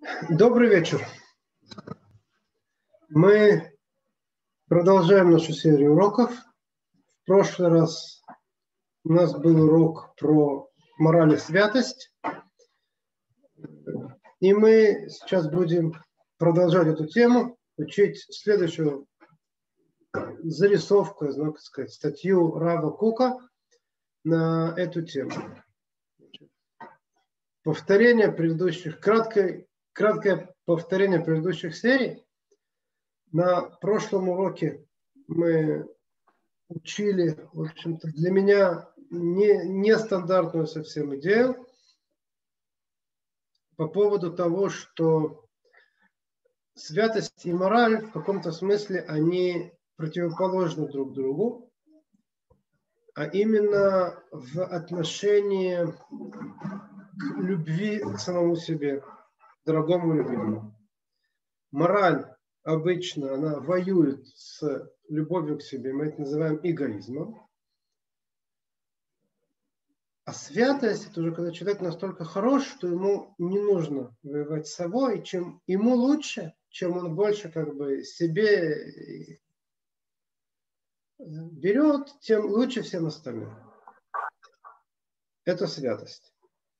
Добрый вечер. Мы продолжаем нашу серию уроков. В прошлый раз у нас был урок про мораль и святость. И мы сейчас будем продолжать эту тему, учить следующую зарисовку, так сказать, статью Рава Кука на эту тему. Повторение предыдущих, краткое повторение предыдущих серий. На прошлом уроке мы учили, в общем-то, для меня нестандартную совсем идею по поводу того, что святость и мораль в каком-то смысле они противоположны друг другу, а именно в отношении к любви к самому себе, дорогому любимому. Мораль обычно она воюет с любовью к себе, мы это называем эгоизмом. А святость это уже когда человек настолько хорош, что ему не нужно воевать с собой, и чем ему лучше, чем он больше как бы себе берет, тем лучше всем остальным. Это святость.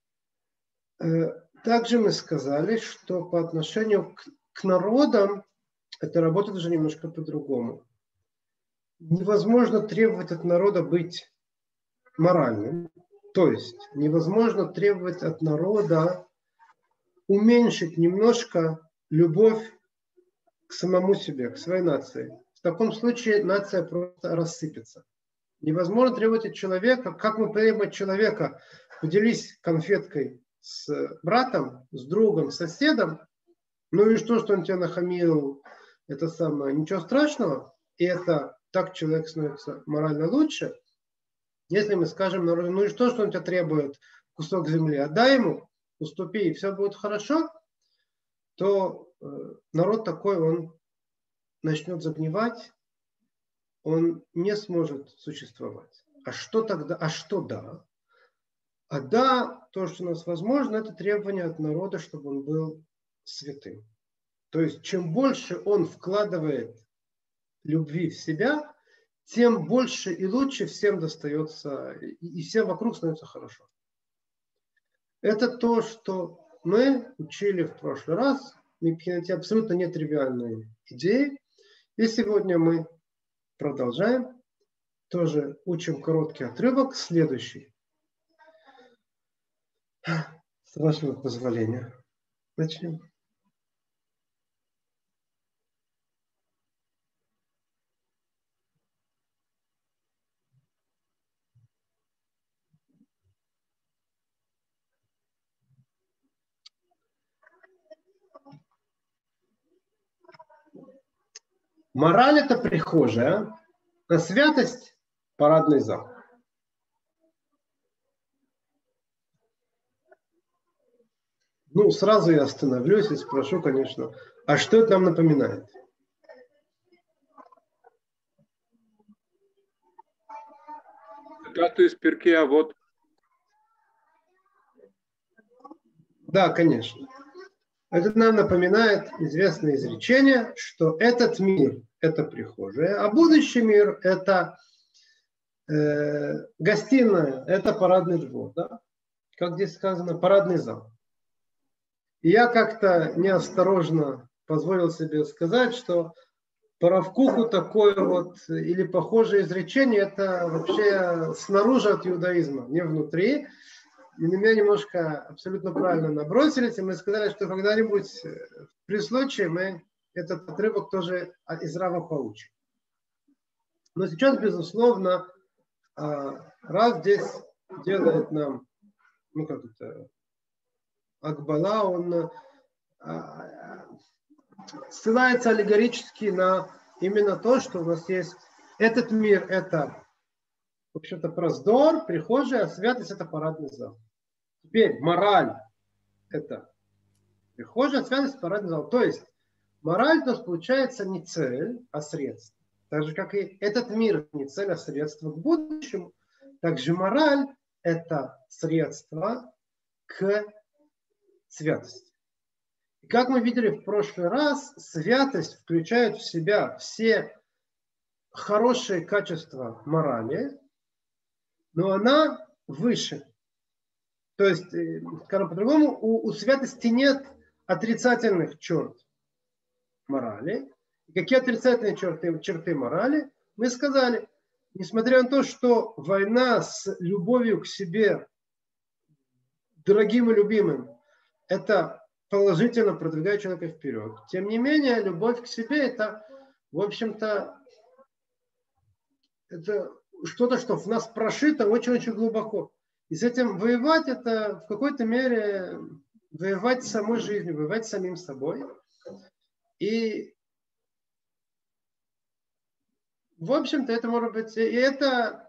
Также мы сказали, что по отношению к народам это работает уже немножко по-другому. Невозможно требовать от народа быть моральным. То есть невозможно требовать от народа уменьшить немножко любовь к самому себе, к своей нации. В таком случае нация просто рассыпется. Невозможно требовать от человека, как мы требуем от человека, поделись конфеткой с братом, с другом, с соседом, ну и что он тебя нахамил, это самое, ничего страшного, и это так человек становится морально лучше. Если мы скажем народу, ну и что он тебя требует, кусок земли, отдай ему, уступи, и все будет хорошо, то народ такой, он начнет загнивать, он не сможет существовать. А что тогда? А что да? А да, то, что у нас возможно, это требование от народа, чтобы он был святым. То есть, чем больше он вкладывает любви в себя, тем больше и лучше всем достается, и всем вокруг становится хорошо. Это то, что мы учили в прошлый раз, эти абсолютно нетривиальные идеи. И сегодня мы продолжаем, тоже учим короткий отрывок, следующий. С вашего позволения. Начнем. Мораль это прихожая, а святость парадный зал. Ну, сразу я остановлюсь и спрошу, конечно, а что это нам напоминает? Цитату из Перкей Авот. Да, конечно. Это нам напоминает известное изречение, что этот мир – это прихожая, а будущий мир – это гостиная, это парадный двор. Да? Как здесь сказано, парадный зал. И я как-то неосторожно позволил себе сказать, что по Рав Куку такое вот или похожее изречение – это вообще снаружи от иудаизма, не внутри. И на меня немножко абсолютно правильно набросились, и мы сказали, что когда-нибудь при случае мы этот отрывок тоже из Рава поучим. Но сейчас, безусловно, Рав здесь делает нам, ну как это, Акбала, он ссылается аллегорически на именно то, что у нас есть этот мир, это в общем-то проздор, прихожая, а святость это парадный зал. Теперь мораль это прихожая, святость парадный зал. То есть мораль у нас получается не цель, а средство. Так же, как и этот мир не цель, а средство к будущему. Также мораль это средство к святости. И как мы видели в прошлый раз, святость включает в себя все хорошие качества морали, но она выше. То есть, скажем по-другому, у святости нет отрицательных черт морали. Какие отрицательные черты морали? Мы сказали, несмотря на то, что война с любовью к себе, дорогим и любимым, это положительно продвигает человека вперед. Тем не менее, любовь к себе это, в общем-то, это что-то, что в нас прошито очень-очень глубоко. И с этим воевать, это в какой-то мере воевать с самой жизнью, воевать с самим собой. И, в общем-то, это может быть, это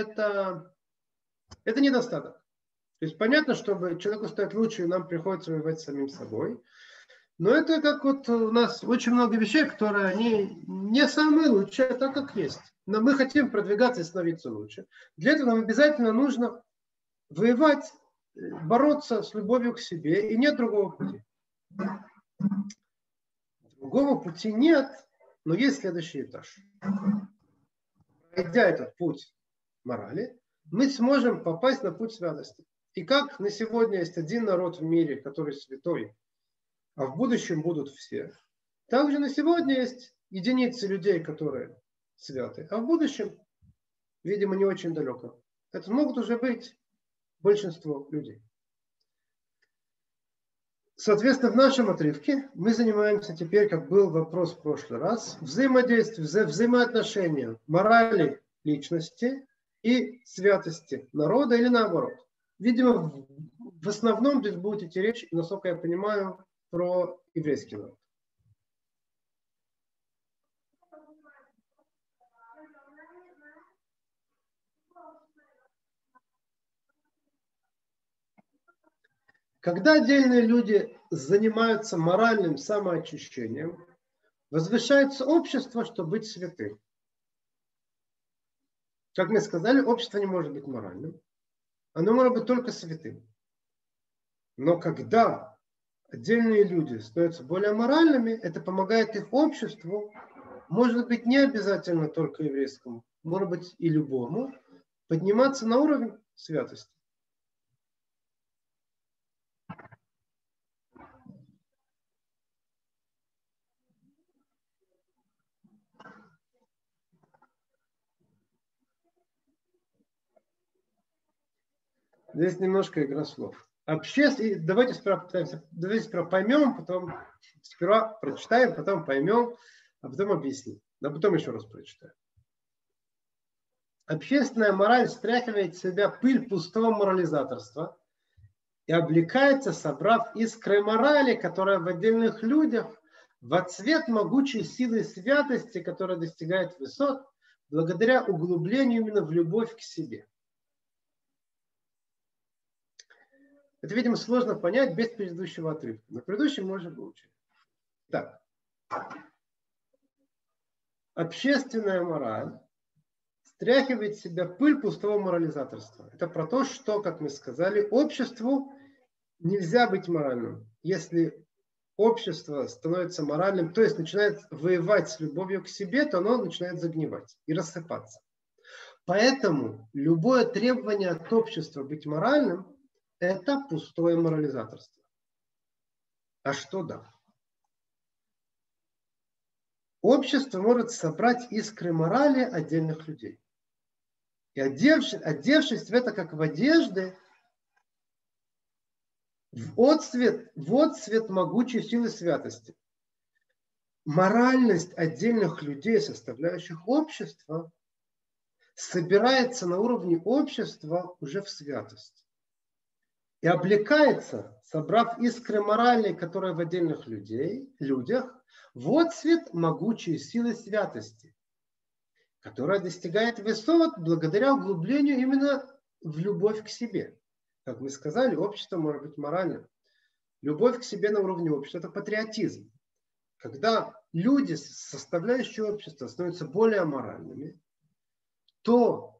недостаток. То есть понятно, чтобы человеку стать лучше, нам приходится воевать с самим собой. Но это как вот у нас очень много вещей, которые они не самые лучшие, а так как есть. Но мы хотим продвигаться и становиться лучше. Для этого нам обязательно нужно воевать, бороться с любовью к себе. И нет другого пути. Другого пути нет, но есть следующий этаж. Пройдя этот путь морали, мы сможем попасть на путь святости. И как на сегодня есть один народ в мире, который святой, а в будущем будут все, также на сегодня есть единицы людей, которые святы, а в будущем, видимо, не очень далеко. Это могут уже быть большинство людей. Соответственно, в нашем отрывке мы занимаемся теперь, как был вопрос в прошлый раз, взаимоотношения морали личности и святости народа или наоборот. Видимо, в основном здесь будет идти речь, насколько я понимаю, про еврейский народ. Когда отдельные люди занимаются моральным самоочищением, возвышается общество, чтобы быть святым. Как мы сказали, общество не может быть моральным. Оно может быть только святым. Но когда отдельные люди становятся более моральными, это помогает их обществу, может быть, не обязательно только еврейскому, может быть, и любому, подниматься на уровень святости. Здесь немножко игра слов. Давайте сперва поймем, потом сперва прочитаем, потом поймем, а потом объясним. А потом еще раз прочитаем. Общественная мораль стряхивает с себя пыль пустого морализаторства и облекается, собрав искры морали, которая в отдельных людях во цвет могучей силы святости, которая достигает высот, благодаря углублению именно в любовь к себе. Это, видимо, сложно понять без предыдущего отрывка. На предыдущем можно выучить. Так. Общественная мораль стряхивает с себя пыль пустого морализаторства. Это про то, что, как мы сказали, обществу нельзя быть моральным. Если общество становится моральным, то есть начинает воевать с любовью к себе, то оно начинает загнивать и рассыпаться. Поэтому любое требование от общества быть моральным – это пустое морализаторство. А что да? Общество может собрать искры морали отдельных людей. И одевшись в это как в одежды, в отцвет могучей силы святости. Моральность отдельных людей, составляющих общество, собирается на уровне общества уже в святость. И облекается, собрав искры моральные, которые в отдельных людях, в отцвет могучей силы святости, которая достигает высот благодаря углублению именно в любовь к себе. Как мы сказали, общество может быть моральным. Любовь к себе на уровне общества – это патриотизм. Когда люди, составляющие общество, становятся более моральными, то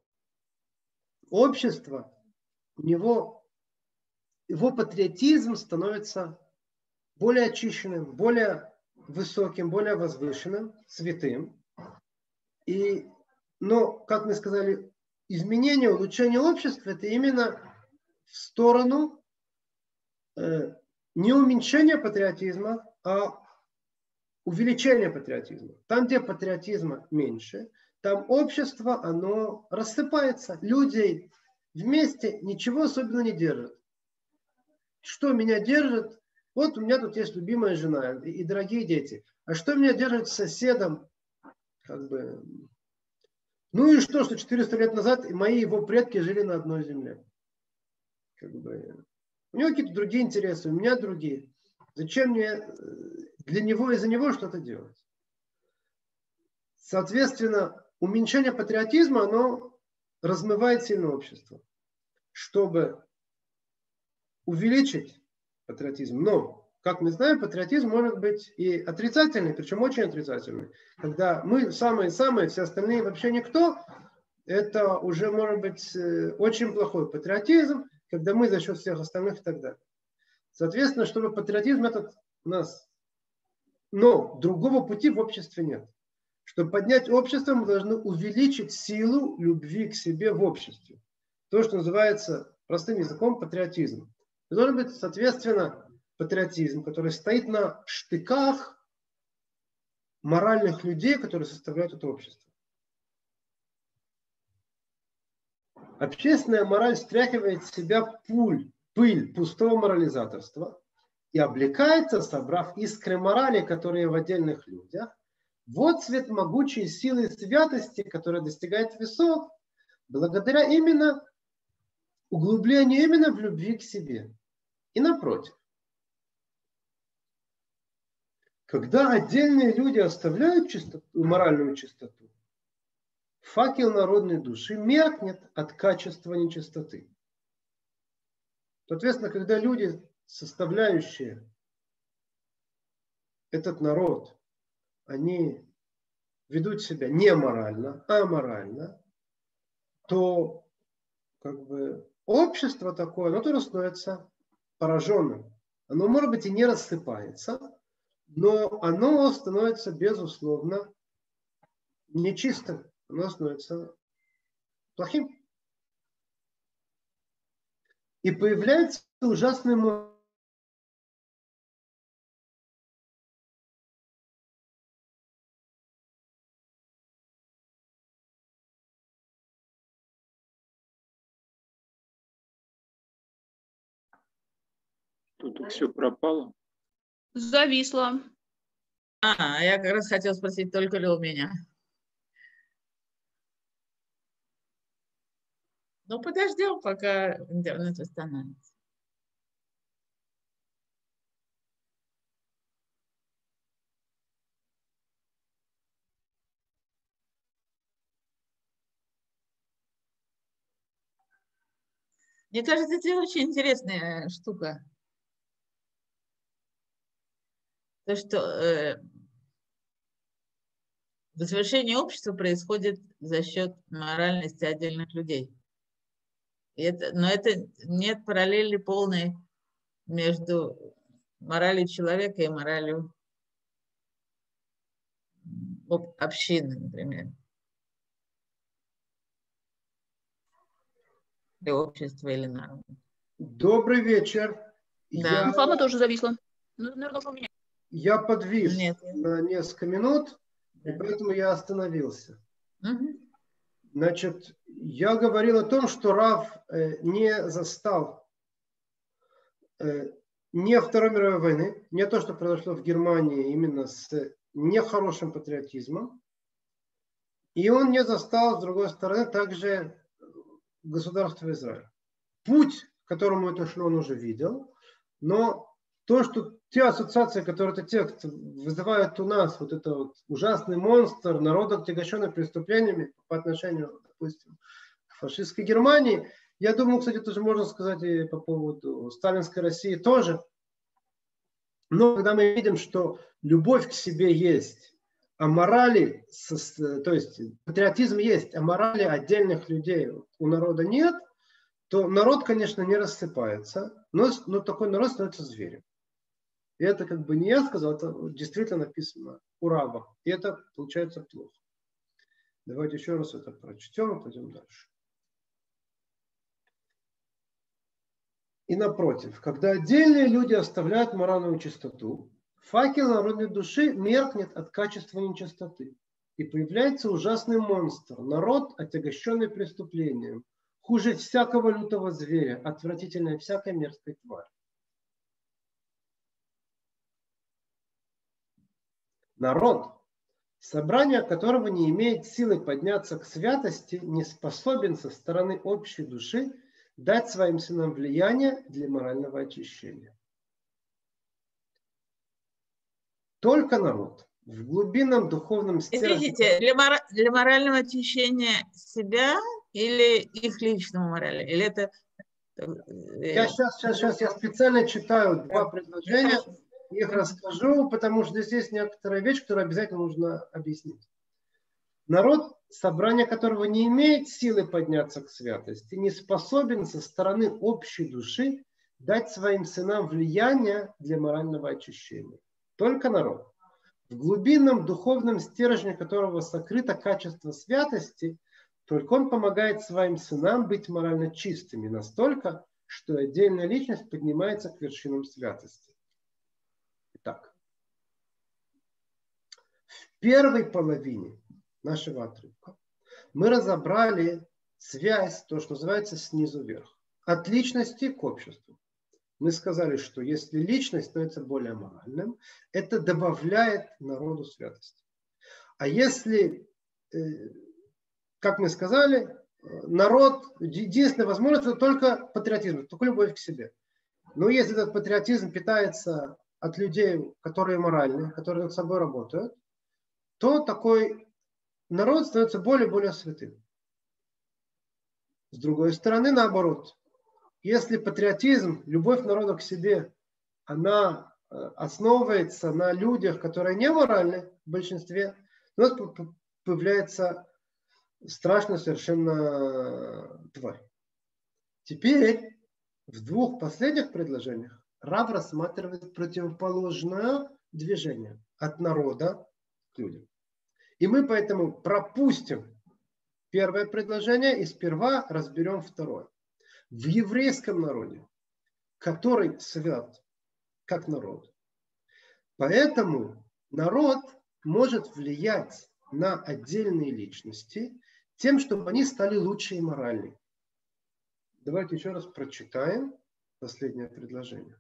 общество, его патриотизм становится более очищенным, более высоким, более возвышенным, святым. Но, как мы сказали, изменение, улучшение общества – это именно в сторону не уменьшения патриотизма, а увеличения патриотизма. Там, где патриотизма меньше, там общество, оно рассыпается. Людей вместе ничего особенно не держит. Что меня держит? Вот у меня тут есть любимая жена и дорогие дети. А что меня держит с соседом? Ну и что 400 лет назад мои его предки жили на одной земле. У него какие-то другие интересы, у меня другие. Зачем мне для него и за него что-то делать? Соответственно, уменьшение патриотизма, оно размывает сильно общество. Чтобы увеличить патриотизм. Но, как мы знаем, патриотизм может быть и отрицательный, причем очень отрицательный. Когда мы самые-самые, все остальные вообще никто, это уже может быть очень плохой патриотизм, когда мы за счет всех остальных и так далее. Соответственно, чтобы патриотизм этот у нас... Но другого пути в обществе нет. Чтобы поднять общество, мы должны увеличить силу любви к себе в обществе. То, что называется простым языком патриотизм. И должен быть, соответственно, патриотизм, который стоит на штыках моральных людей, которые составляют это общество. Общественная мораль стряхивает с себя пыль пустого морализаторства и облекается, собрав искры морали, которые в отдельных людях, вот цвет могучей силы святости, которая достигает высот, благодаря именно углублению именно в любви к себе. И напротив, когда отдельные люди оставляют моральную чистоту, факел народной души меркнет от качества нечистоты. Соответственно, когда люди, составляющие этот народ, они ведут себя не морально, а аморально, то общество такое, оно тоже становится пораженным. Оно, может быть, и не рассыпается, но оно становится, безусловно, нечистым. Оно становится плохим. И появляется ужасный момент. Тут все пропало. Зависло. Я как раз хотела спросить, только ли у меня. Ну, подождем, пока интернет восстановится. Мне кажется, это очень интересная штука. То, что возвышение общества происходит за счет моральности отдельных людей. Но это нет параллели полной между моралью человека и моралью общины, например. Или общества, или народа. Добрый вечер. Да. Фома тоже зависла. Ну, наверное, у меня. Я подвис Нет. на несколько минут, Да. и поэтому я остановился. Угу. Значит, я говорил о том, что Рав не застал не Второй мировой войны, не то, что произошло в Германии именно с нехорошим патриотизмом. И он не застал, с другой стороны, также государство Израиль. Путь, к которому это шло, он уже видел, но то, что те ассоциации, которые этот текст вызывает у нас, вот это вот ужасный монстр, народ, отягощенный преступлениями по отношению, допустим, к фашистской Германии, я думаю, кстати, тоже можно сказать и по поводу сталинской России тоже. Но когда мы видим, что любовь к себе есть, а морали, то есть патриотизм есть, а морали отдельных людей у народа нет, то народ, конечно, не рассыпается, но такой народ становится зверем. И это как бы не я сказал, это действительно написано у Рава. И это получается плохо. Давайте еще раз это прочтем и пойдем дальше. И напротив, когда отдельные люди оставляют моральную чистоту, факел народной души меркнет от качества нечистоты. И появляется ужасный монстр, народ, отягощенный преступлением, хуже всякого лютого зверя, отвратительной всякой мерзкой твари. Народ, собрание которого не имеет силы подняться к святости, не способен со стороны общей души дать своим сынам влияние для морального очищения. Только народ в глубинном духовном стержне... Извините, для морального очищения себя или их личного морали? Или это... Я сейчас я специально читаю два предложения, их расскажу, потому что здесь есть некоторая вещь, которую обязательно нужно объяснить. Народ, собрание которого не имеет силы подняться к святости, не способен со стороны общей души дать своим сынам влияние для морального очищения. Только народ, в глубинном духовном стержне которого сокрыто качество святости, только он помогает своим сынам быть морально чистыми настолько, что отдельная личность поднимается к вершинам святости. Итак, в первой половине нашего отрывка мы разобрали связь, то, что называется, снизу вверх. От личности к обществу. Мы сказали, что если личность становится более моральным, это добавляет народу святости. А если, как мы сказали, народ, единственная возможность, это только патриотизм, только любовь к себе. Но если этот патриотизм питается от людей, которые моральны, которые над собой работают, то такой народ становится более и более святым. С другой стороны, наоборот, если патриотизм, любовь народа к себе, она основывается на людях, которые не моральны в большинстве, у нас появляется страшная совершенно тварь. Теперь в двух последних предложениях Рав рассматривает противоположное движение от народа к людям. И мы поэтому пропустим первое предложение и сперва разберем второе. В еврейском народе, который свят как народ, поэтому народ может влиять на отдельные личности тем, чтобы они стали лучше и моральнее. Давайте еще раз прочитаем последнее предложение.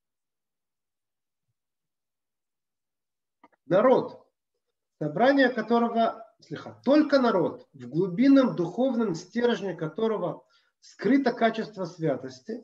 Народ, собрание которого, только народ, в глубинном духовном стержне которого скрыто качество святости,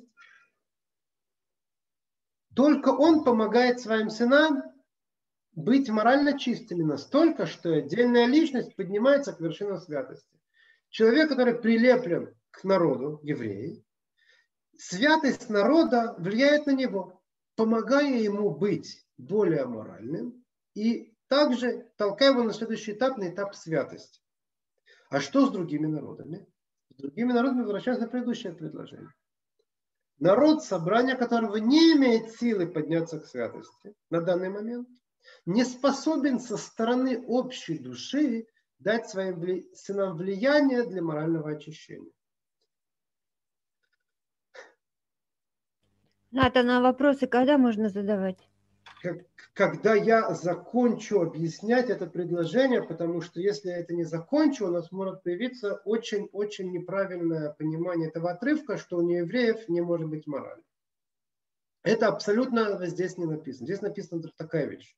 только он помогает своим сынам быть морально чистыми настолько, что отдельная личность поднимается к вершинам святости. Человек, который прилеплен к народу, евреи, святость народа влияет на него, помогая ему быть более моральным и также толкая его на следующий этап, на этап святости. А что с другими народами? С другими народами возвращаемся на предыдущее предложение. Народ, собрание которого не имеет силы подняться к святости на данный момент, не способен со стороны общей души дать своим сынам влияние для морального очищения. Натан, а вопросы когда можно задавать? Когда я закончу объяснять это предложение, потому что если я это не закончу, у нас может появиться очень-очень неправильное понимание этого отрывка, что у неевреев не может быть морали. Это абсолютно здесь не написано. Здесь написана такая вещь.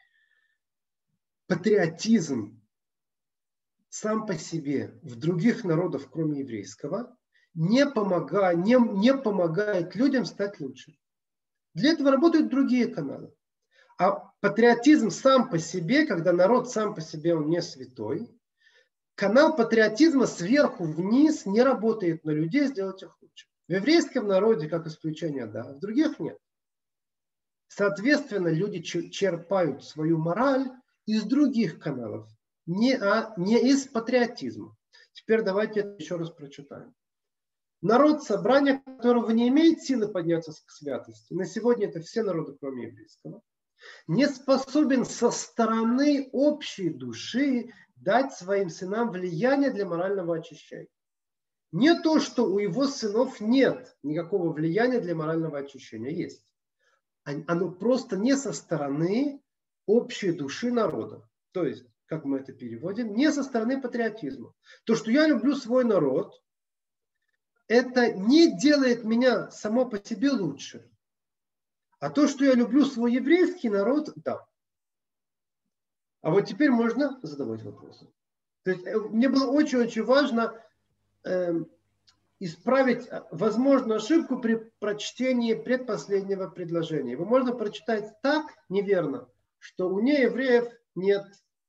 Патриотизм сам по себе в других народах, кроме еврейского, не помогает людям стать лучше. Для этого работают другие каналы. А патриотизм сам по себе, когда народ сам по себе, он не святой, канал патриотизма сверху вниз не работает на людей, сделать их лучше. В еврейском народе, как исключение, да, в других нет. Соответственно, люди черпают свою мораль из других каналов, не из патриотизма. Теперь давайте это еще раз прочитаем. Народ собрания, которого не имеет силы подняться к святости, на сегодня это все народы, кроме еврейского, не способен со стороны общей души дать своим сынам влияние для морального очищения. Не то, что у его сынов нет никакого влияния для морального очищения. Есть. Оно просто не со стороны общей души народа. То есть, как мы это переводим, не со стороны патриотизма. То, что я люблю свой народ, это не делает меня само по себе лучше. А то, что я люблю свой еврейский народ, да. А вот теперь можно задавать вопросы. То есть, мне было очень-очень важно исправить возможную ошибку при прочтении предпоследнего предложения. Его можно прочитать так неверно, что у неевреев нет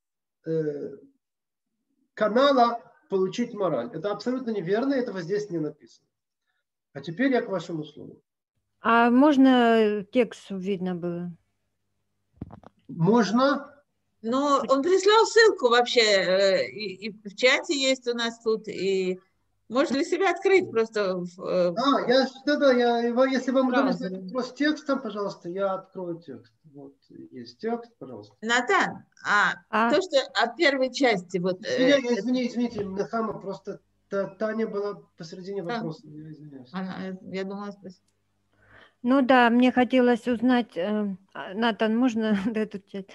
канала получить мораль. Это абсолютно неверно, этого здесь не написано. А теперь я к вашим услугам. А можно текст видно было? Можно. Но он прислал ссылку вообще, и в чате есть у нас тут, и можно для себя открыть просто. Если вам удобно Браузер. задать вопрос текстом, пожалуйста, я открою текст. Вот есть текст, пожалуйста. Натан, то, что от первой части, вот... Извините, Нахама, просто Таня была посередине вопроса. Я извиняюсь. Я думала спросить. Ну да, мне хотелось узнать, Натан, можно эту часть?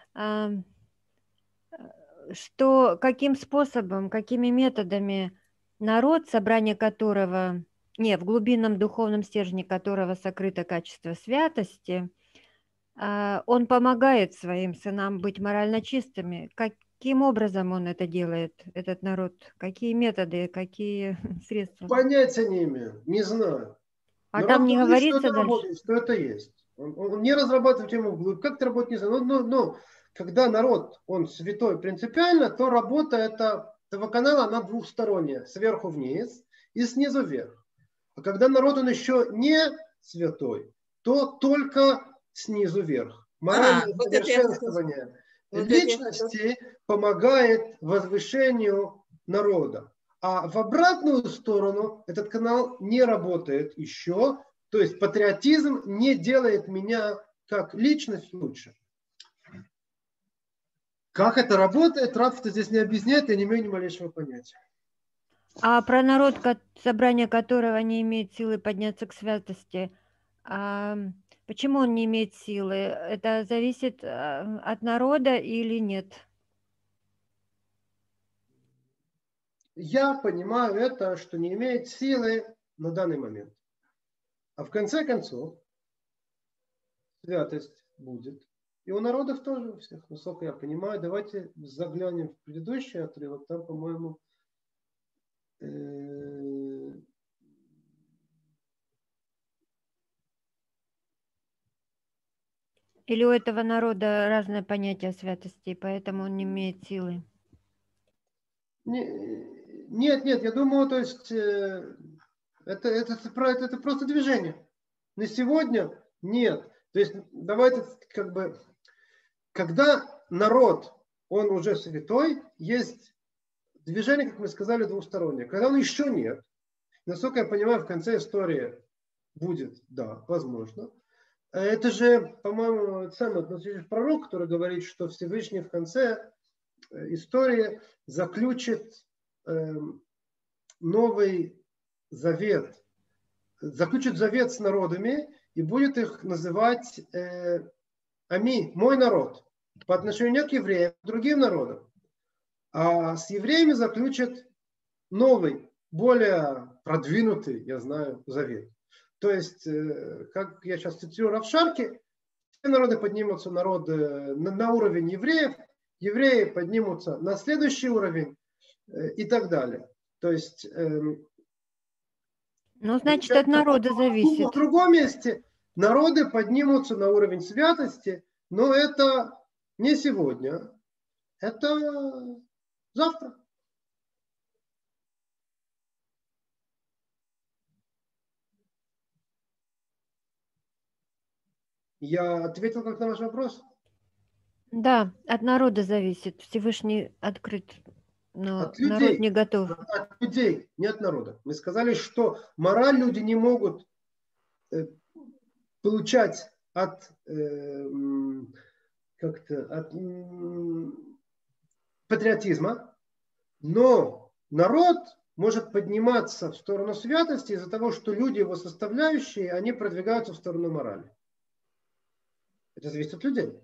Что, каким способом, какими методами народ, собрание которого, в глубинном духовном стержне которого сокрыто качество святости, он помогает своим сынам быть морально чистыми. Каким образом он это делает, этот народ? Какие методы, какие средства? Понятия не имею, не знаю. А там не говорится что это дальше? Работает, что это есть. Он не разрабатывает тему вглубь. Как это работает, не знаю. Но когда народ, он святой принципиально, то работа этого канала, она двухсторонняя. Сверху вниз и снизу вверх. А когда народ, он еще не святой, то только снизу вверх. Моральное совершенствование личности помогает возвышению народа. А в обратную сторону этот канал не работает еще. То есть патриотизм не делает меня как личность лучше. Как это работает, Раф это здесь не объясняет, я не имею ни малейшего понятия. А про народ, собрание которого не имеет силы подняться к святости, почему он не имеет силы? Это зависит от народа или нет? Я понимаю это, что не имеет силы на данный момент. А в конце концов, святость будет. И у народов тоже у всех, насколько я понимаю. Давайте заглянем в предыдущий отрывок. Там, по-моему, Или у этого народа разное понятие о святости, поэтому он не имеет силы? Нет, я думаю, то есть это просто движение. На сегодня нет. То есть давайте когда народ, он уже святой, есть движение, как мы сказали, двустороннее. Когда он еще нет, насколько я понимаю, в конце истории будет, да, возможно. Это же, по-моему, самый пророк, который говорит, что Всевышний в конце истории заключит новый завет. Заключит завет с народами и будет их называть Ами, мой народ, по отношению не к евреям, к другим народам. А с евреями заключит новый, более продвинутый, я знаю, завет. То есть, как я сейчас цитирую Рав Шарки, все народы поднимутся на уровень евреев, евреи поднимутся на следующий уровень и так далее. То есть... Ну, значит, от народа зависит. В другом месте народы поднимутся на уровень святости, но это не сегодня, это завтра. Я ответил как на ваш вопрос? Да, от народа зависит. Всевышний открыт но От народ людей. не готов. От людей, не от народа. Мы сказали, что мораль люди не могут получать от патриотизма, но народ может подниматься в сторону святости из-за того, что люди, его составляющие, они продвигаются в сторону морали. Это зависит от людей.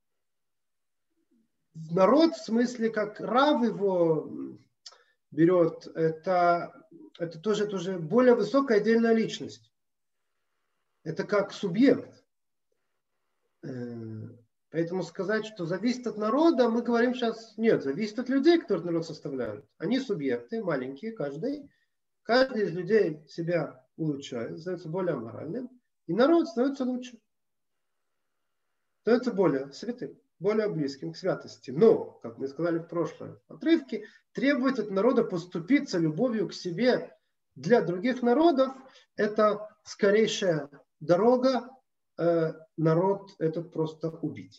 Народ, в смысле, как рав его берет, это тоже более высокая отдельная личность. Это как субъект. Поэтому сказать, что зависит от народа, мы говорим сейчас, нет, зависит от людей, которые народ составляют. Они субъекты, маленькие, каждый. Каждый из людей себя улучшает, становится более моральным, и народ становится лучше. Становится более святым, более близким к святости. Но, как мы сказали в прошлом отрывке, требует от народа поступиться любовью к себе для других народов. Это скорейшая дорога народ этот просто убить.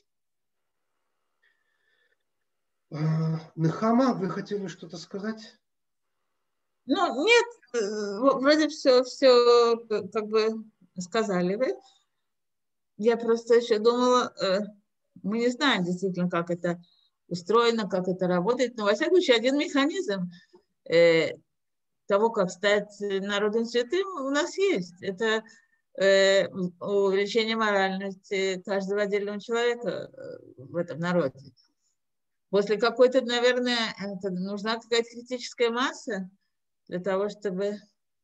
Нехама, вы хотели что-то сказать? Ну, нет, вроде все как бы сказали вы. Я просто еще думала, мы не знаем действительно, как это устроено, как это работает, но, во всяком случае, один механизм того, как стать народом святым, у нас есть. Это увеличение моральности каждого отдельного человека в этом народе. После какой-то, наверное, нужна какая-то критическая масса для того, чтобы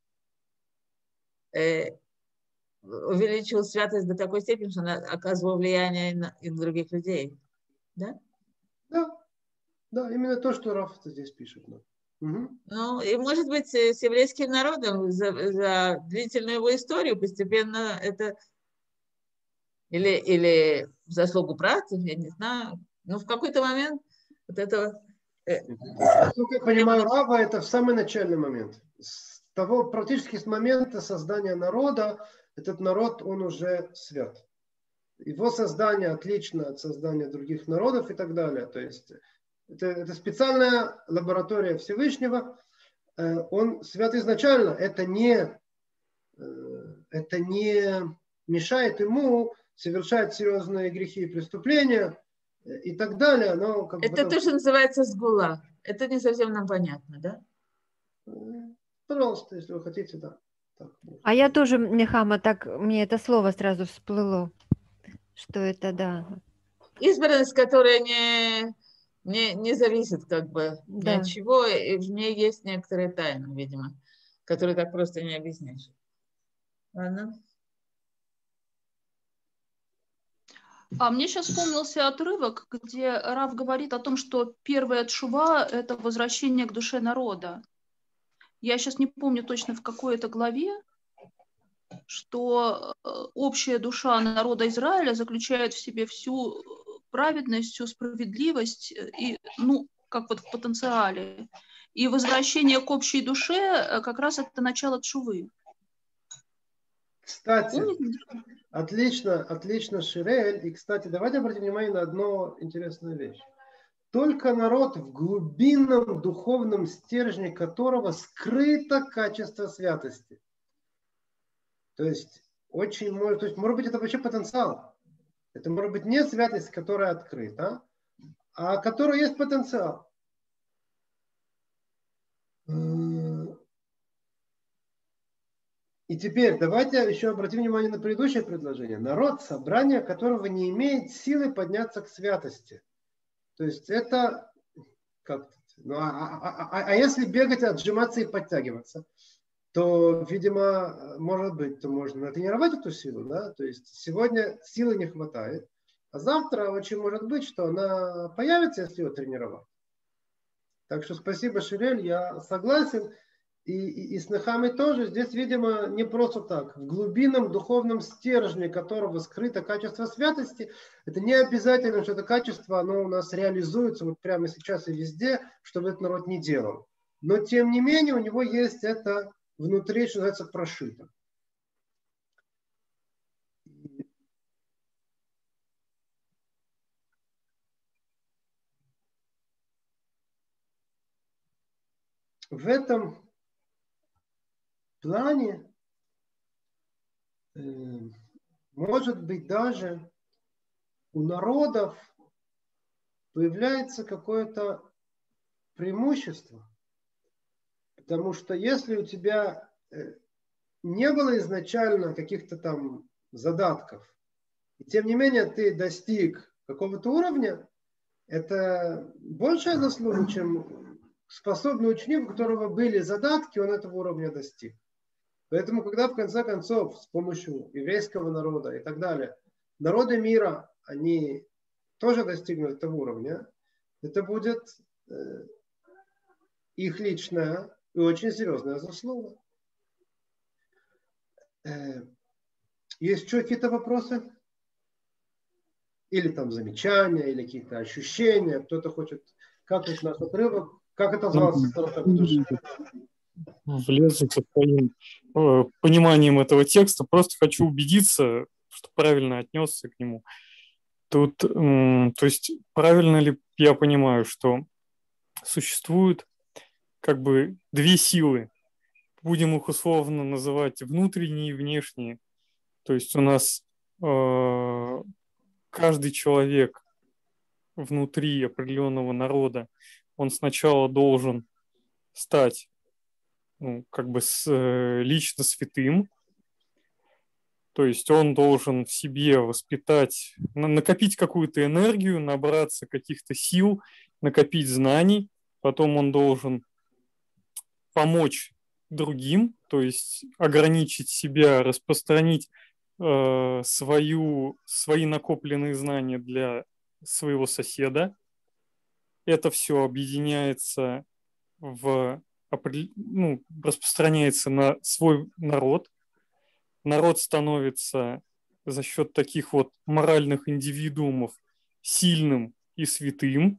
увеличил святость до такой степени, что она оказывала влияние на других людей. Да? Да, именно то, что Раф здесь пишет. Да. Угу. Ну, и может быть, с еврейским народом за длительную его историю постепенно это или в заслугу працев, я не знаю, но в какой-то момент вот это... Насколько я понимаю, Рава это в самый начальный момент. Практически с момента создания народа, этот народ, он уже свят. Его создание отлично от создания других народов и так далее. То есть это специальная лаборатория Всевышнего. Он свят изначально. Это не мешает ему совершать серьезные грехи и преступления и так далее. Но это то, что называется сгула. Это не совсем нам понятно, да? Пожалуйста, если вы хотите, да. Так. А я тоже, Нехама, так мне это слово сразу всплыло, что это, да. Избранность, которая не зависит как бы ни от чего, и в ней есть некоторая тайна, видимо, которую так просто не объяснишь. Ладно? А мне сейчас вспомнился отрывок, где Рав говорит о том, что первая тшува – это возвращение к душе народа. Я сейчас не помню точно, в какой это главе, что общая душа народа Израиля заключает в себе всю праведность, всю справедливость, и, ну, как вот в потенциале. И возвращение к общей душе как раз это начало тшувы. Кстати, отлично, Ширель. И, кстати, давайте обратим внимание на одну интересную вещь. Только народ, в глубинном духовном стержне которого скрыто качество святости. То есть, может быть, это вообще потенциал. Это может быть не святость, которая открыта, а которая есть потенциал. И теперь давайте еще обратим внимание на предыдущее предложение. Народ, собрание которого не имеет силы подняться к святости. То есть это как-то. Ну, если бегать, отжиматься и подтягиваться, то, видимо, может быть, то можно натренировать эту силу. Да? То есть сегодня силы не хватает, а завтра очень может быть, что она появится, если ее тренировать. Так что спасибо, Ширель, я согласен. И с Нехамой тоже. Здесь, видимо, не просто так. В глубинном духовном стержне которого скрыто качество святости, это не обязательно, что это качество, оно у нас реализуется вот прямо сейчас и везде, чтобы этот народ не делал. Но, тем не менее, у него есть это внутри, что называется, прошито. в этом плане может быть даже у народов появляется какое-то преимущество. Потому что если у тебя не было изначально каких-то там задатков, и тем не менее ты достиг какого-то уровня, это большая заслуга, чем способный ученик, у которого были задатки, он этого уровня достиг. Поэтому, когда в конце концов с помощью еврейского народа и так далее, народы мира, они тоже достигнут этого уровня, это будет их личная и очень серьезная заслуга. Есть еще какие-то вопросы? Или там замечания, или какие-то ощущения? Кто-то хочет, как вот наш отрывок, как это отозвался староста в душе? Влезу со своим пониманием этого текста. Просто хочу убедиться, что правильно отнесся к нему. Тут, то есть, правильно ли я понимаю, что существуют как бы две силы? Будем их условно называть внутренние и внешние. То есть у нас каждый человек внутри определенного народа, он сначала должен стать как бы лично святым, то есть он должен в себе воспитать, накопить какую-то энергию, набраться каких-то сил, накопить знаний, потом он должен помочь другим, то есть ограничить себя, распространить свои накопленные знания для своего соседа. Это все объединяется распространяется на свой народ. Народ становится за счет таких вот моральных индивидуумов сильным и святым.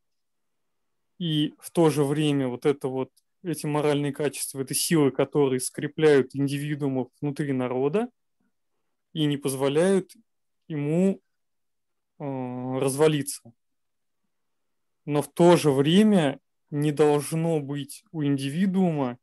И в то же время эти моральные качества, это силы, которые скрепляют индивидуумов внутри народа и не позволяют ему развалиться. Но в то же время не должно быть у индивидуума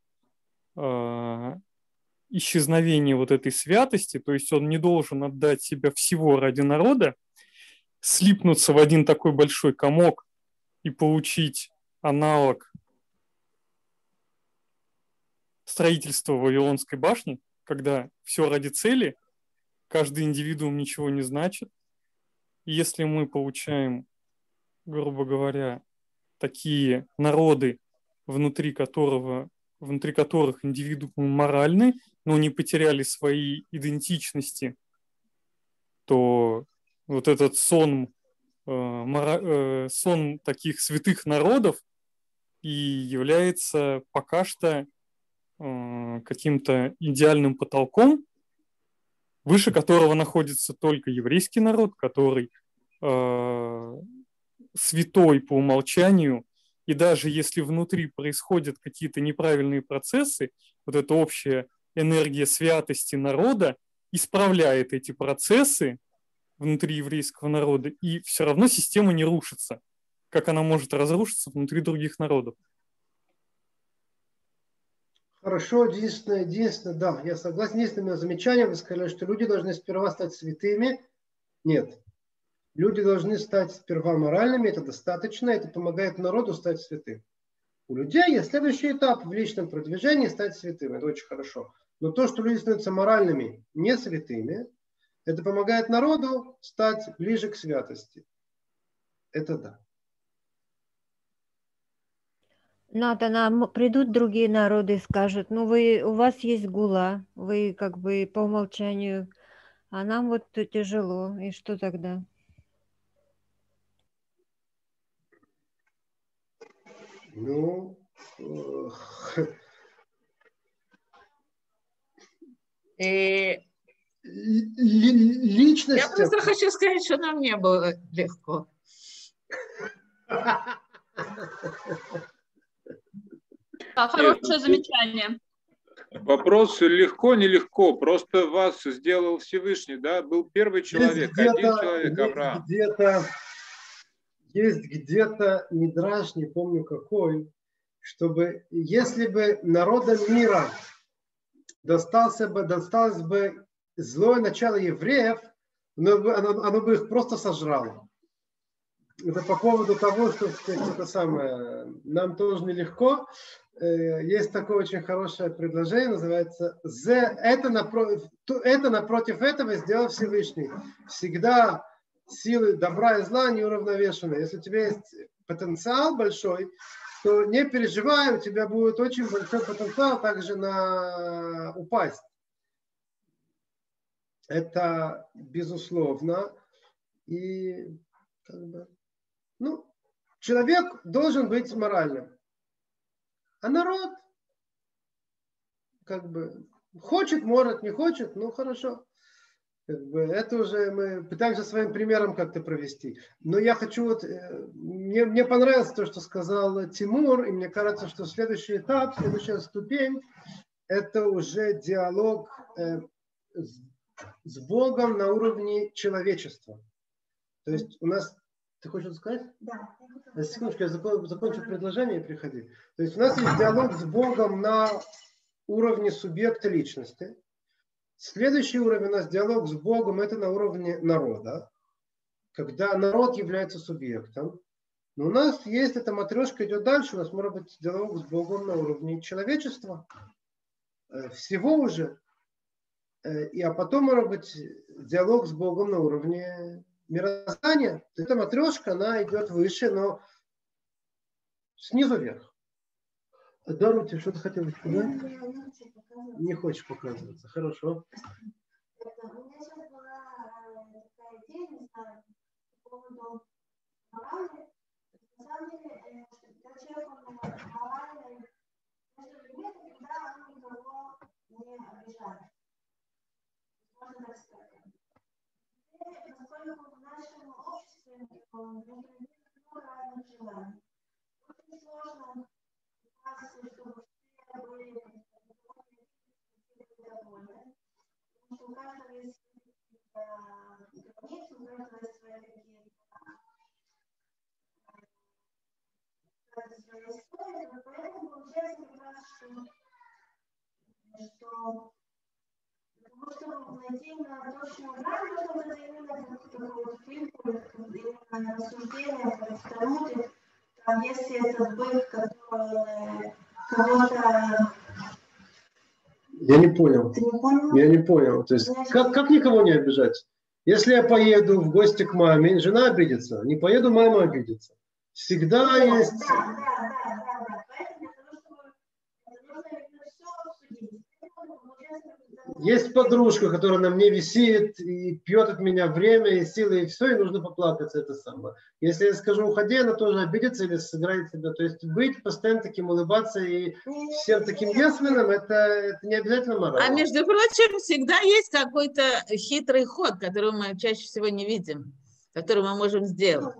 исчезновения вот этой святости, то есть он не должен отдать себя всего ради народа, слипнуться в один такой большой комок и получить аналог строительства Вавилонской башни, когда все ради цели, каждый индивидуум ничего не значит. И если мы получаем, грубо говоря, такие народы, внутри которых индивидуумы моральны, но не потеряли свои идентичности, то вот этот сон таких святых народов и является пока что каким-то идеальным потолком, выше которого находится только еврейский народ, который святой по умолчанию, и даже если внутри происходят какие-то неправильные процессы, вот эта общая энергия святости народа исправляет эти процессы внутри еврейского народа, и все равно система не рушится, как она может разрушиться внутри других народов. Хорошо, единственное, да, я согласен. Единственное замечание, вы сказали, что люди должны сперва стать святыми. Нет. Люди должны стать сперва моральными, это достаточно, это помогает народу стать святым. У людей есть следующий этап в личном продвижении стать святым, это очень хорошо. Но то, что люди становятся моральными, не святыми, это помогает народу стать ближе к святости. Это да. Натан, придут другие народы и скажут, у вас есть гула, вы как бы по умолчанию, а нам вот тяжело, и что тогда? Личность. Я просто хочу сказать, что нам не было легко. Хорошее замечание. Вопрос легко, нелегко. Просто вас сделал Всевышний, да? Был первый человек, один человек, Авраам. Есть где-то мидраш, не помню какой, чтобы если бы народам мира досталось бы злое начало евреев, оно бы их просто сожрало. Это по поводу того, что это самое, нам тоже нелегко. Есть такое очень хорошее предложение, называется это напротив этого сделал Всевышний. Всегда силы добра и зла неуравновешены. Если у тебя есть потенциал большой, то не переживай, у тебя будет очень большой потенциал также на упасть. Это безусловно. И как бы, человек должен быть моральным. А народ как бы хочет, может, не хочет, хорошо. Как бы, это уже мы пытаемся своим примером как-то провести. Но я хочу мне понравилось то, что сказал Тимур, и мне кажется, что следующий этап, следующая ступень, это уже диалог с Богом на уровне человечества. То есть у нас... Ты хочешь сказать? Да. Секундочку, я закончу предложение и приходи. То есть у нас есть диалог с Богом на уровне субъекта личности. Следующий уровень у нас диалог с Богом, это на уровне народа, когда народ является субъектом. Но у нас есть эта матрешка, идет дальше, у нас может быть диалог с Богом на уровне человечества. Всего уже. А потом может быть диалог с Богом на уровне мироздания. Эта матрешка, она идет выше, но снизу вверх. Дарути, что ты хотела сказать? Не хочешь показываться. Хорошо. У меня сейчас была такая идея, не знаю, по поводу морали. На самом деле, когда человек моральный, когда он никого не обижает. Можно так сказать. Поскольку в нашем обществе много разных желаний, очень сложно чтобы все были довольны. Потому что у каждого есть границы, у каждого есть свои своя история. Поэтому получается как раз, что для того, чтобы найти именно точную грань, нужно это именно такой фильтр, именно рассуждение, потому там если этот бык, который кого-то... Я не понял. Ты не понял? Я не понял. То есть, как никого не обижать? Если я поеду в гости к маме, жена обидится. Не поеду, мама обидится. Всегда есть... Да. Поэтому для того, чтобы нужно все обсудить. Есть подружка, которая на мне висит и пьет от меня время и силы, и все, и нужно поплакаться, это самое. Если я скажу, уходи, она тоже обидится или сыграет себя. То есть быть постоянно таким, улыбаться и всем таким ясным, это не обязательно морально. А между прочим, всегда есть какой-то хитрый ход, который мы чаще всего не видим, который мы можем сделать.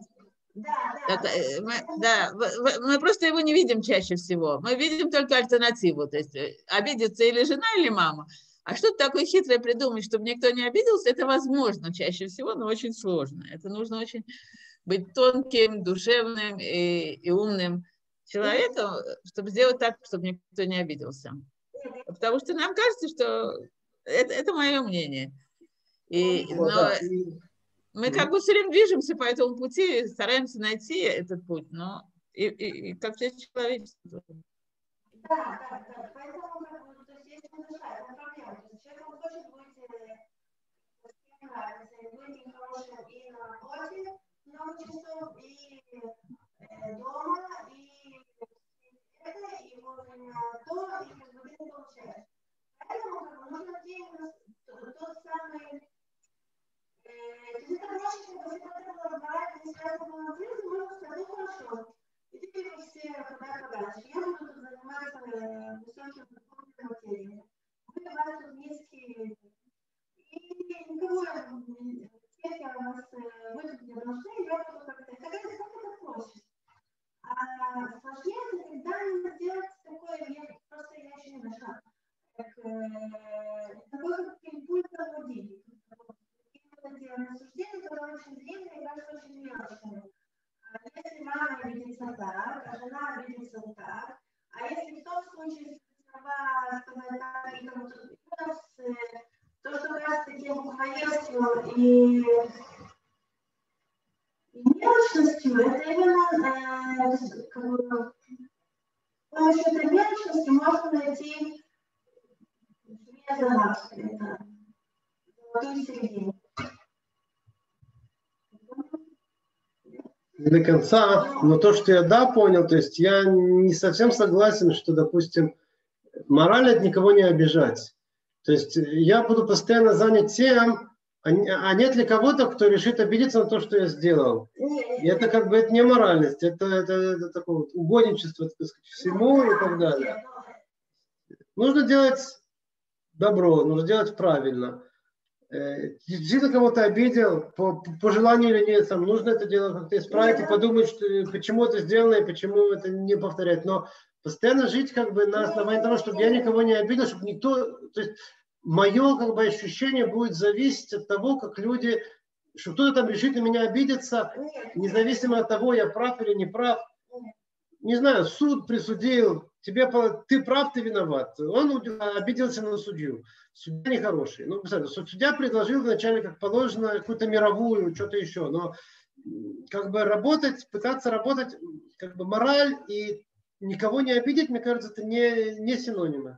Мы просто его не видим чаще всего. Мы видим только альтернативу. То есть обидится или жена, или мама. А что-то такое хитрое придумать, чтобы никто не обиделся, это возможно чаще всего, но очень сложно. Это нужно очень быть тонким, душевным и умным человеком, чтобы сделать так, чтобы никто не обиделся. Потому что нам кажется, что это мое мнение. Но мы как бы все время движемся по этому пути, стараемся найти этот путь, но и как все человечество. Да. Поэтому, то есть, есть большая проблема. То есть, человек хочет быть нравится, и быть хорошим и на работе много часов, и дома, и это, и вовремя то, и как бы не получается. Поэтому нужно найти тот самый... То есть, это проще, чтобы это было морально, если это было жизнь, можно сказать, хорошо. И теперь вы все подальше. Я буду тут заниматься высоким духовным материей. Вы вас тут низкие. И никого всех я вас выйдут не должны, я буду как-то... Как это проще? А сложнее это, когда сделать такое, я еще не нашла, такой как импульсовый будильник. Рассуждение, которое очень длинное и кажется очень мелочным. Если мама обидится так, а жена обидится так, А если в том случае, слова сказать так, и кому-то то, что кажется таким буквоедством и мелочностью, это именно как бы, с помощью этой мелочности можно найти золотую середину. Не до конца, но то, что я да понял, то есть я не совсем согласен, что, допустим, мораль от никого не обижать. То есть я буду постоянно занят тем, а нет ли кого-то, кто решит обидеться на то, что я сделал. И это как бы это не моральность, это такое вот угодничество, так сказать, всему и так далее. Нужно делать добро, нужно делать правильно. Действительно кого-то обидел, по желанию или нет, сам нужно это дело как-то исправить и подумать, что, почему это сделано и почему это не повторять. Но постоянно жить как бы на основании того, чтобы я никого не обидел, чтобы никто... То есть мое как бы ощущение будет зависеть от того, как люди... Что кто-то там решит на меня обидеться, независимо от того, я прав или не прав. Не знаю, суд присудил, ты прав, ты виноват. Он обиделся на судью. Судья нехороший. Ну, представляете, судья предложил вначале, как положено, какую-то мировую, что-то еще. Но как бы работать, пытаться работать, как бы мораль и никого не обидеть, мне кажется, это не синонимы.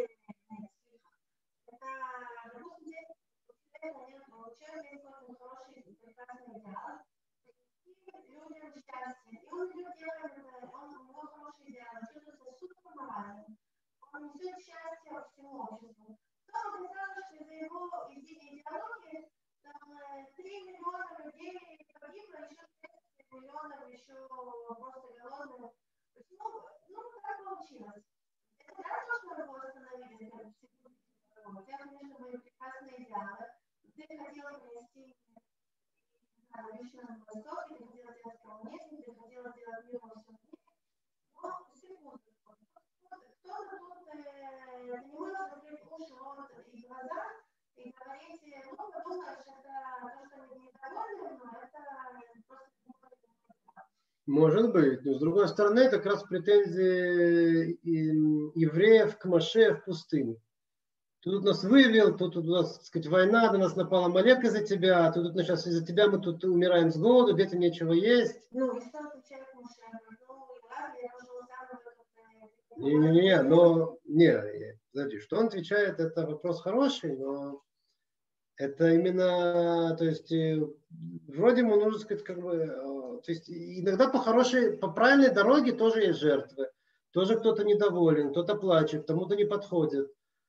Он несет счастье всему обществу. То оказалось, что из-за его идеологии там 3 миллиона людей погибло, еще 30 миллионов еще просто голодных. Ну, так получилось. Это да, нужно было остановить это. У тебя, конечно, были прекрасные идеалы. Ты хотела принести лично на Восток, ты хотела делать коммунизм, ты хотела делать мир во всем мире. Но секунду. Кто-то тут не может закрыть уши, рот и глаза и говорить, ну, подумаешь, это то, что мы недовольны, но это просто... Может быть, но с другой стороны, это как раз претензии евреев к Моше в пустыне. Ты тут нас вывел, тут у нас, так сказать, война, на нас напала Амалек из-за тебя, ты тут сейчас из-за тебя мы тут умираем с голоду, детям нечего есть. Ну, и что отвечает Моше? Ну, ладно, я пошел сам. Подожди, что он отвечает, это вопрос хороший, но это именно, то есть, вроде ему нужно сказать, как бы, то есть, иногда по правильной дороге тоже есть жертвы, тоже кто-то недоволен, кто-то плачет, кому-то не подходит.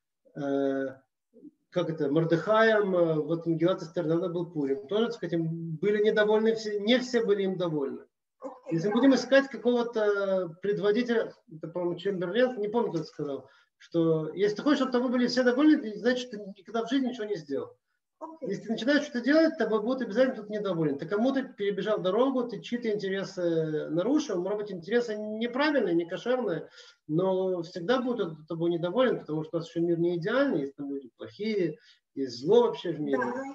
Как это, Мордехаем, вот Мегилат Эстер, недавно был Пурим, тоже, так сказать, были недовольны все, не все были им довольны. Если будем искать какого-то предводителя, это, по-моему, Чемберлен, не помню, кто это сказал, что если ты хочешь, чтобы тобой были все довольны, значит, ты никогда в жизни ничего не сделал. Если ты начинаешь что-то делать, тобой будут обязательно тут недоволен. Ты кому-то перебежал дорогу, ты чьи-то интересы нарушил, может быть, интересы неправильные, не кошерные, но всегда будут тобой недоволен, потому что у нас еще мир не идеальный, есть там люди плохие, есть зло вообще в мире. Да,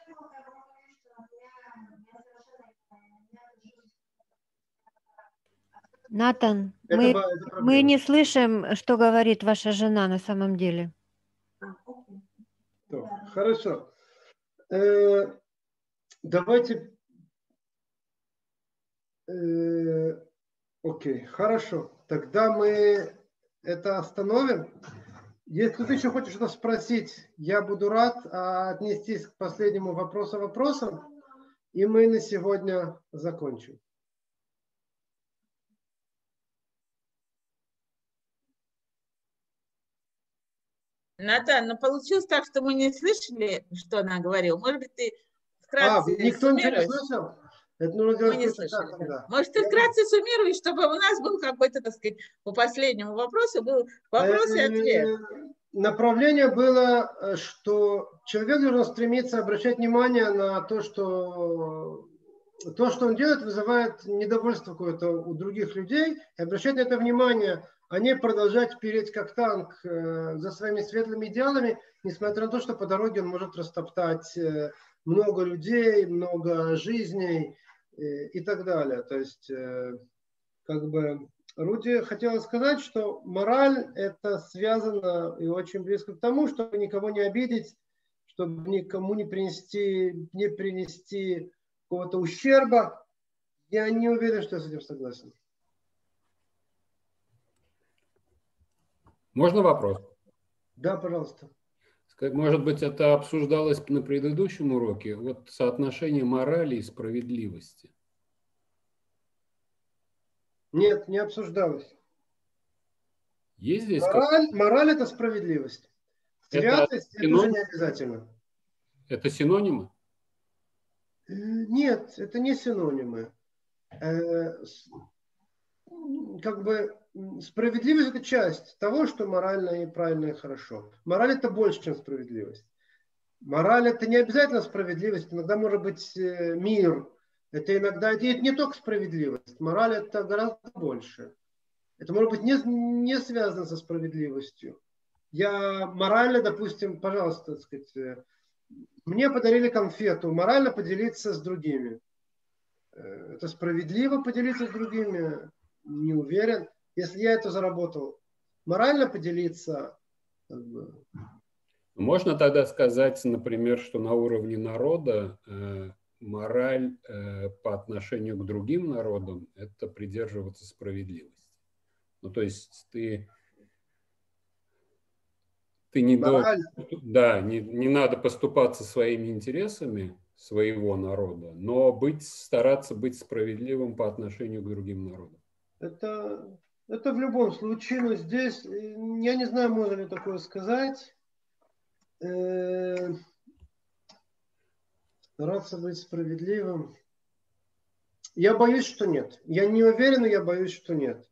Натан, мы не слышим, что говорит ваша жена на самом деле. Хорошо. Давайте. Окей, хорошо. Тогда мы это остановим. Если кто-то еще хочет что-то спросить, я буду рад отнестись к последнему вопросам, и мы на сегодня закончим. Натан, но получилось так, что мы не слышали, что она говорила. Может быть, ты вкратце никто ничего не слышал? Это нужно делать мы не слышали. Да. Может, ты вкратце суммируешь, чтобы у нас был какой-то, так сказать, по последнему вопросу был вопрос и ответ. Направление было, что человек должен стремиться обращать внимание на то, что он делает, вызывает недовольство какое-то у других людей, и обращать на это внимание, а не продолжать переть как танк за своими светлыми идеалами, несмотря на то, что по дороге он может растоптать много людей, много жизней и так далее. То есть, как бы, Руди хотела сказать, что мораль это связано и очень близко к тому, чтобы никого не обидеть, чтобы никому не принести какого-то ущерба. Я не уверен, что я с этим согласен. Можно вопрос? Да, пожалуйста. Может быть, это обсуждалось на предыдущем уроке? Вот соотношение морали и справедливости. Нет, не обсуждалось. Есть здесь мораль это справедливость. Святость это уже не обязательно. Это синонимы? Нет, это не синонимы. Как бы справедливость это часть того, что морально и правильно и хорошо. Мораль это больше, чем справедливость. Мораль это не обязательно справедливость, иногда может быть мир. Это иногда это не только справедливость. Мораль это гораздо больше. Это может быть не связано со справедливостью. Я морально, допустим, пожалуйста, так сказать, мне подарили конфету, морально поделиться с другими. Это справедливо поделиться с другими? Не уверен. Если я это заработал, морально поделиться? Можно тогда сказать, например, что на уровне народа мораль по отношению к другим народам – это придерживаться справедливости. Ну, то есть ты не должен, да, не надо поступаться своими интересами своего народа, но стараться быть справедливым по отношению к другим народам. Это в любом случае, но здесь, я не знаю, можно ли такое сказать. Стараться быть справедливым. Я боюсь, что нет. Я не уверен, но я боюсь, что нет.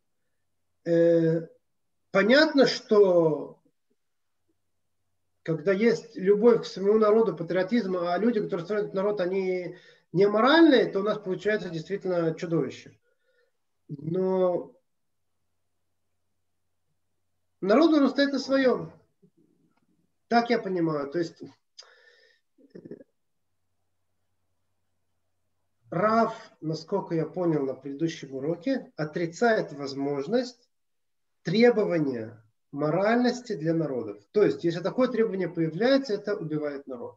Понятно, что когда есть любовь к своему народу, патриотизм, а люди, которые строят народ, они не моральные, то у нас получается действительно чудовище. Но народ должен стоять на своем. Так я понимаю. То есть Рав, насколько я понял на предыдущем уроке, отрицает возможность требования моральности для народов. То есть, если такое требование появляется, это убивает народ.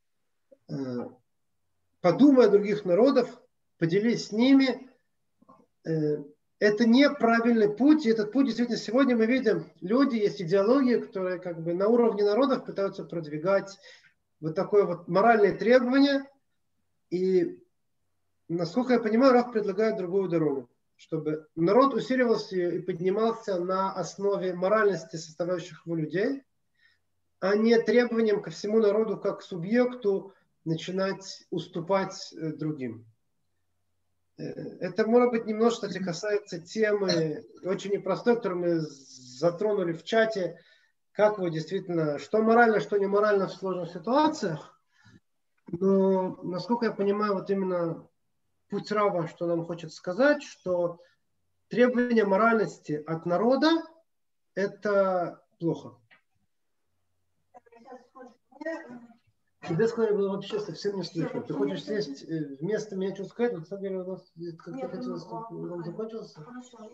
Подумай о других народах, поделись с ними. Это неправильный путь. И этот путь действительно сегодня мы видим, люди, есть идеологии, которые как бы на уровне народов пытаются продвигать вот такое вот моральное требование. И, насколько я понимаю, Рав предлагает другую дорогу, чтобы народ усиливался и поднимался на основе моральности составляющих его людей, а не требованием ко всему народу как субъекту начинать уступать другим. Это, может быть, немножко, кстати, касается темы очень непростой, которую мы затронули в чате, как вот действительно, что морально, что не морально в сложных ситуациях. Но, насколько я понимаю, вот именно путь Рава, что нам хочет сказать, что требование моральности от народа – это плохо. Тебе сказали, было вообще совсем не слышно. Ты хочешь сесть вместо меня что сказать? Вот, на самом деле, у нас как-то хотелось, он закончился.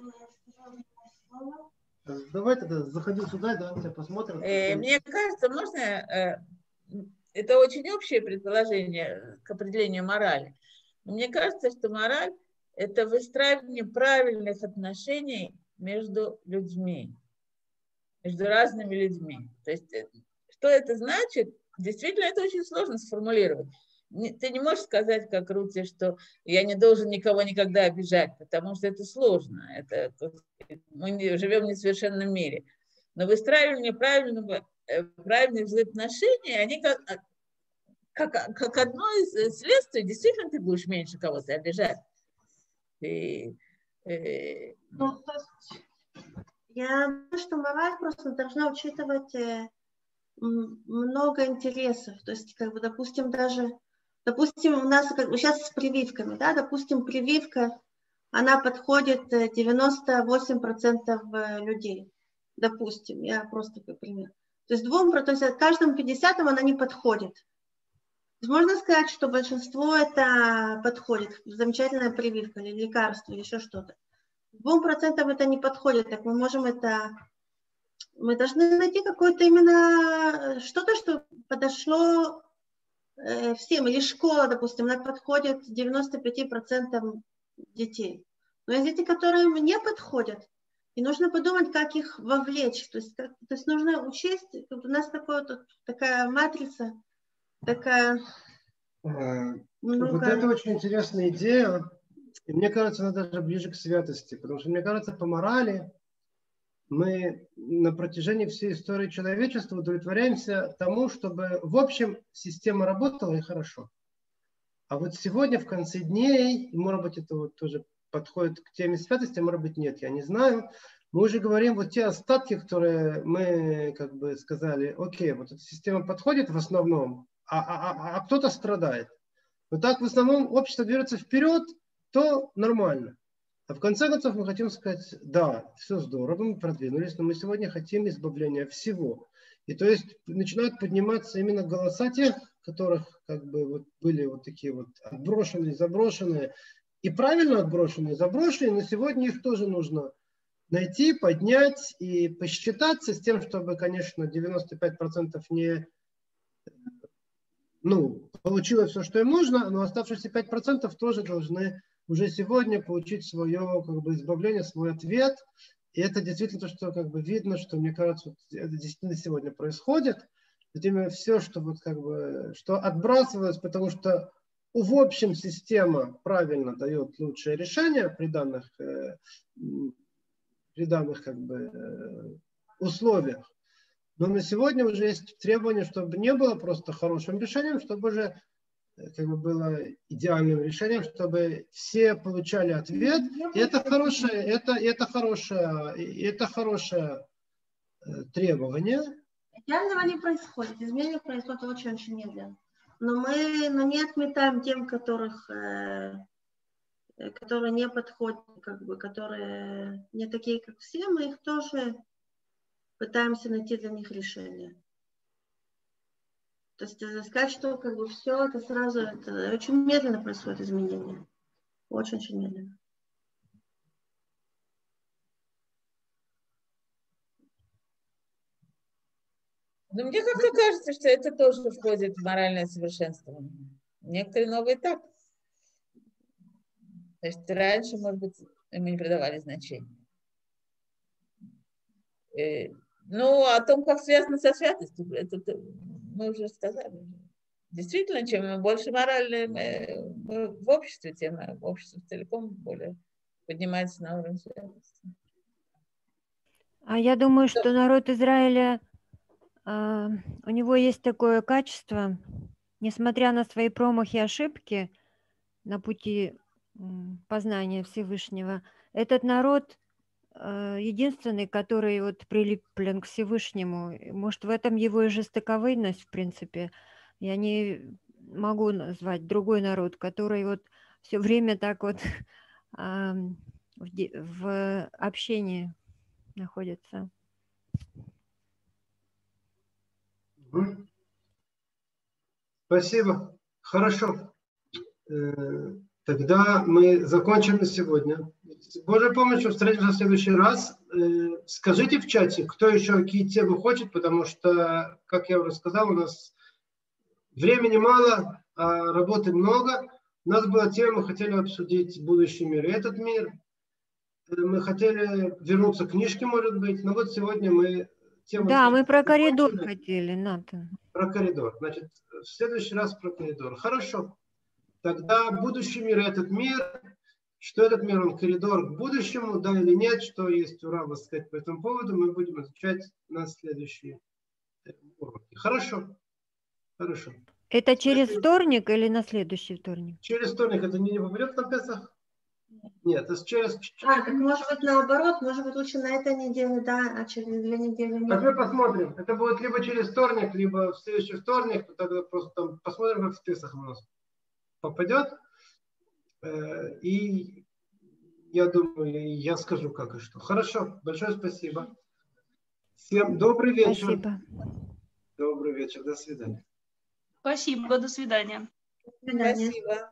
Давай тогда заходи сюда, давай мы тебя посмотрим. Мне кажется, можно... Это очень общее предположение к определению морали. Мне кажется, что мораль – это выстраивание правильных отношений между людьми, между разными людьми. То есть, что это значит? Действительно, это очень сложно сформулировать. Ты не можешь сказать, как Рути, что я не должен никого никогда обижать, потому что это сложно. Мы живем в несовершенном мире. Но выстраивание правильных взаимоотношений, они как одно из следствий, действительно ты будешь меньше кого-то обижать. Я думаю, что мораль просто должна учитывать много интересов. То есть, как бы, допустим, у нас сейчас с прививками, да, допустим, прививка, она подходит 98% людей. Допустим, я просто как пример. То есть то есть каждому 50 она не подходит. То есть можно сказать, что большинство это подходит. Замечательная прививка или лекарство, или еще что-то. 2% это не подходит, так мы можем это... Мы должны найти какое-то именно что-то, что подошло всем. Или школа, допустим, она подходит 95% детей. Но есть дети, которые не подходят. И нужно подумать, как их вовлечь. То есть нужно учесть, у нас такая матрица, такая... Вот это очень интересная идея. И мне кажется, она даже ближе к святости. Потому что, мне кажется, по морали мы на протяжении всей истории человечества удовлетворяемся тому, чтобы в общем система работала и хорошо. А вот сегодня, в конце дней, может быть, это вот тоже подходит к теме святости, а может быть, нет, я не знаю. Мы уже говорим вот те остатки, которые мы как бы сказали, окей, вот эта система подходит в основном, а кто-то страдает. Но так в основном общество движется вперед, то нормально. А в конце концов мы хотим сказать, да, все здорово, мы продвинулись, но мы сегодня хотим избавления всего. И то есть начинают подниматься именно голоса тех, которых как бы вот были вот такие вот отброшенные, заброшенные, и правильно отброшенные, заброшенные, но сегодня их тоже нужно найти, поднять и посчитаться с тем, чтобы, конечно, 95% не получилось все, что им нужно, но оставшиеся 5% тоже должны уже сегодня получить свое как бы избавление, свой ответ. И это действительно то, что как бы видно, что, мне кажется, это действительно сегодня происходит. Это именно все, что вот как бы, что отбрасывалось, потому что в общем система правильно дает лучшее решение при данных как бы условиях. Но на сегодня уже есть требование, чтобы не было просто хорошим решением, чтобы уже как бы было идеальным решением, чтобы все получали ответ. И это хорошее требование. Идеального не происходит. Изменения происходят очень-очень медленно. Но мы не отметаем тем, которые не подходят, как бы, которые не такие, как все, мы их тоже пытаемся найти для них решение. То есть сказать, что как бы все это сразу, это очень медленно происходит изменение. Очень-очень медленно. Но мне как-то кажется, что это тоже входит в моральное совершенствование. Некоторые новые так. То есть раньше, может быть, мы не придавали значения. Ну, о том, как связано со святостью, это мы уже сказали. Действительно, чем больше моральные мы в обществе, тем общество целиком более поднимается на уровень святости. А я думаю, что народ Израиля, у него есть такое качество, несмотря на свои промахи и ошибки на пути познания Всевышнего, этот народ единственный, который вот прилеплен к Всевышнему. Может, в этом его и жестоковыйность, в принципе. Я не могу назвать другой народ, который вот все время так вот в общении находится. Спасибо. Хорошо. Тогда мы закончим на сегодня. С Божьей помощью встретимся в следующий раз. Скажите в чате, кто еще какие темы хочет, потому что, как я уже сказал, у нас времени мало, а работы много. У нас была тема, мы хотели обсудить будущий мир и этот мир. Мы хотели вернуться к книжке, может быть, но вот сегодня мы... Да, мы про коридор хотели, Натан. Про коридор. Значит, в следующий раз про коридор. Хорошо. Тогда будущий мир, этот мир, что этот мир, он коридор к будущему, да или нет, что есть у Рава сказать по этому поводу, мы будем изучать на следующие уроки. Хорошо. Хорошо. Это через вторник или на следующий вторник? Через вторник. Это не попадет на Песах? Нет, это через... так может быть наоборот, может быть лучше на этой неделе, да, а через 2 недели нет. Так мы посмотрим. Это будет либо через вторник, либо в следующий вторник, тогда просто там посмотрим, как в Песах у нас попадет. И я думаю, я скажу, как и что. Хорошо, большое спасибо. Всем добрый вечер. Спасибо. Добрый вечер, до свидания. Спасибо, до свидания. До свидания. Спасибо.